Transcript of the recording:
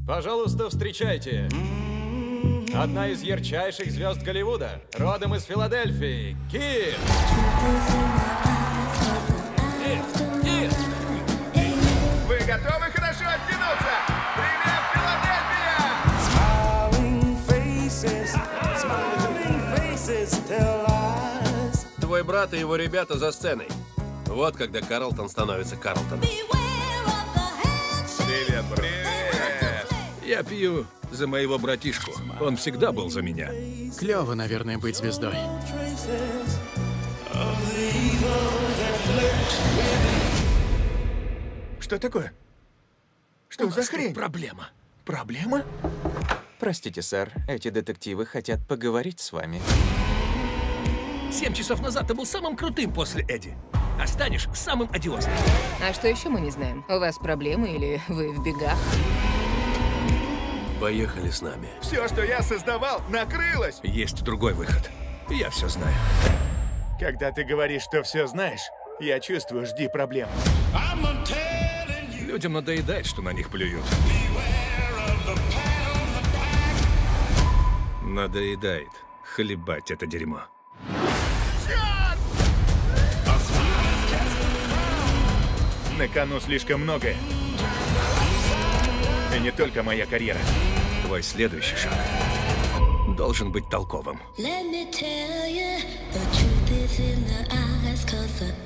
Пожалуйста, встречайте. Одна из ярчайших звезд Голливуда, родом из Филадельфии, Кит. Кит! Вы готовы хорошо оттянуться? Привет, Филадельфия! Твой брат и его ребята за сценой. Вот когда Карлтон становится Карлтоном. Привет, привет! Я пью за моего братишку. Он всегда был за меня. Клево, наверное, быть звездой. Что такое? Что за хрень? Проблема. Проблема? Простите, сэр, эти детективы хотят поговорить с вами. 7 часов назад ты был самым крутым после Эдди. А станешь самым одиозным. А что еще мы не знаем? У вас проблемы или вы в бегах? Поехали с нами. Все, что я создавал, накрылось! Есть другой выход. Я все знаю. Когда ты говоришь, что все знаешь, я чувствую, жди проблем. Людям надоедает, что на них плюют. Надоедает хлебать это дерьмо. На кону слишком многое. И не только моя карьера. Твой следующий шаг должен быть толковым. Let me tell you, the truth is in the eyes, 'cause the